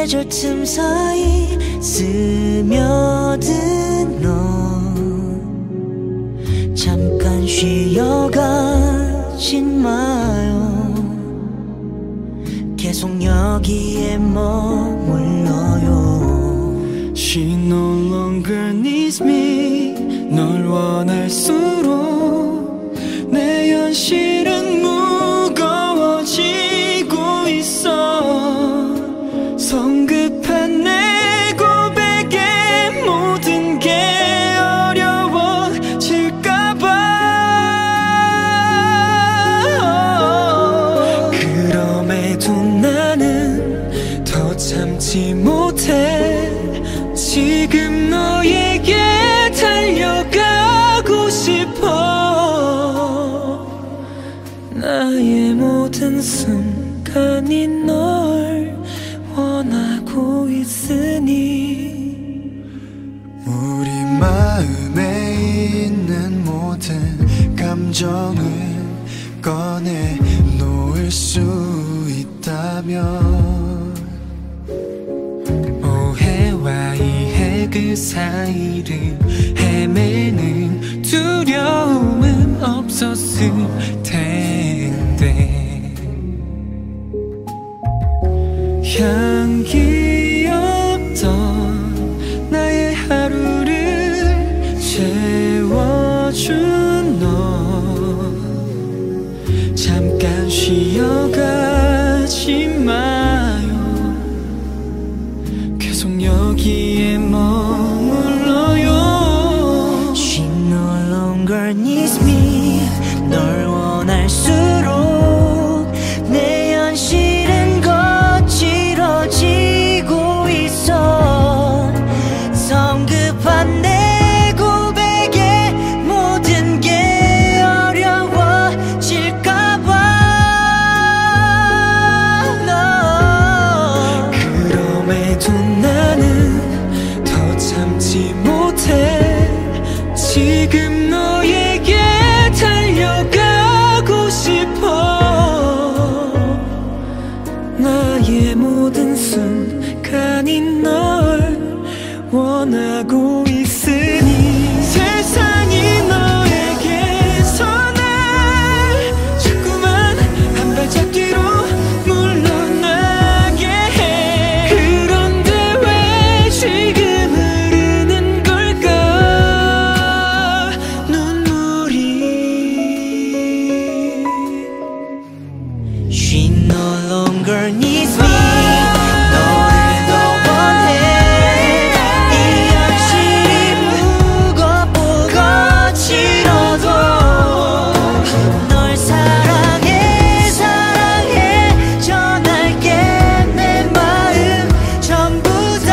계절 틈 사이 스며든 너 잠깐 쉬어가지 마요. 계속 여기에 머물러요. She no longer needs me. 널 원할수록 내 현실은 무거워지고 있어. 성급한 내 고백에 모든 게 어려워질까봐. 그럼에도 나는 더 참지 못해. 지금 너에게 달려가고 싶어. 나의 모든 순간이 널 원하고 있으니. 우리 마음에 있는 모든 감정을 꺼내 놓을 수 있다면 오해와 이해 그 사이를 헤매는 두려움은 없었을 텐데. 향기 없던 나의 하루를 채워준 너 잠깐 쉬어가지 마요. 계속 여기에 머물러요. She no longer needs me. 널 원할수록 내 현실은 거칠어지고 있어. 성급한 내 고백에 모든 게 어려워질까봐. 그럼에도 나는 더 참지 못해. 지금 너에게 달려가고 싶어. 나의 모든 순간이 널 원하고 있으니. 세상이 너에게서 날 자꾸만 한 발짝 뒤로 물러나게 해. 그런데 왜 지금 흐르는 걸까 눈물이. She no longer needs me. 너를 더 원해. 이 현실이 무겁고 거칠어도 널 사랑해 사랑해 전할게 내 마음 전부 다.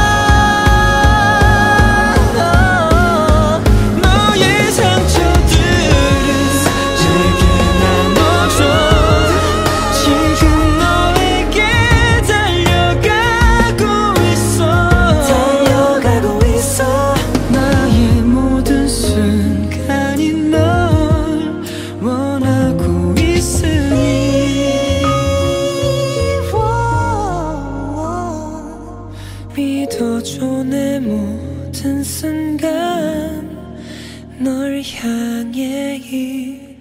너의 상처들은 제게 나눠줘. 지금 너에게 달려가고 있어. 나의 모든 순간이 널 원하고 있으니. 믿어줘. 내 모든 순간 널 향해